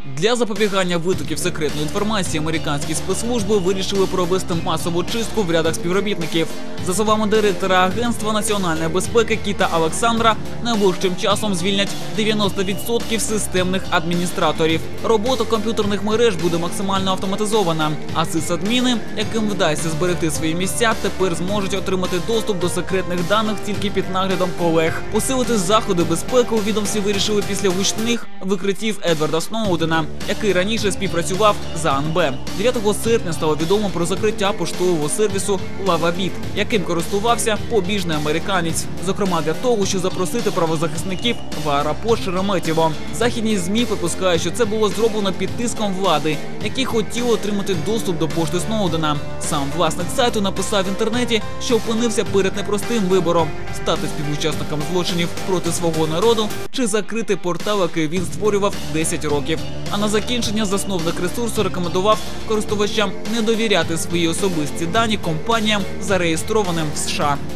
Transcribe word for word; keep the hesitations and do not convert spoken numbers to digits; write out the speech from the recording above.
Для запобігання витоків секретної інформації американські спецслужби вирішили провести масову чистку в рядах співробітників. За словами директора Агентства національної безпеки Кіта Олександра, найближчим часом звільнять дев'яносто відсотків системних адміністраторів. Робота комп'ютерних мереж буде максимально автоматизована, а сисадміни, яким вдасться зберегти свої місця, тепер зможуть отримати доступ до секретних даних тільки під наглядом колег. Посилити заходи безпеки у відомстві вирішили після гучних викриттів Едварда Сноудена, який раніше співпрацював з А Ен Бе. дев'ятого серпня стало відомо про закриття поштового сервісу LavaBit, яким користувався побіжний американець. Зокрема для того, щоб запросити правозахисників в аеропорт Шереметьєво. Західні ЗМІ припускають, що це було зроблено під тиском влади, які хотіли отримати доступ до пошти Сноудена. Сам власник сайту написав в інтернеті, що опинився перед непростим вибором – стати співучасником злочинів проти свого народу чи закрити портал, який він створював десять років. А на закінчення засновник ресурсу рекомендував користувачам не довіряти свої особисті дані компаніям, зареєстрованим в США.